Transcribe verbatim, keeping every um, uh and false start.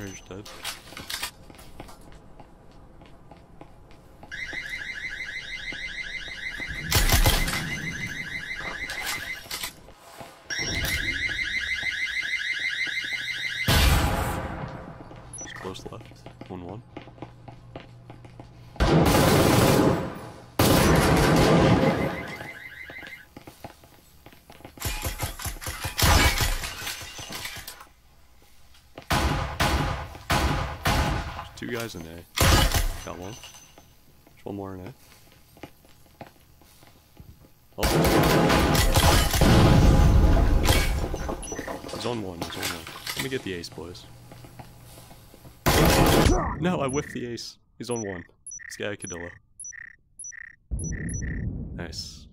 Fire's dead. It's close left. one one. Two guys in A. Got one. There's one more in A. Oh. He's on one, he's on one. Let me get the ace, boys. No, I whiffed the ace. He's on one. This guy Cadilla. Nice.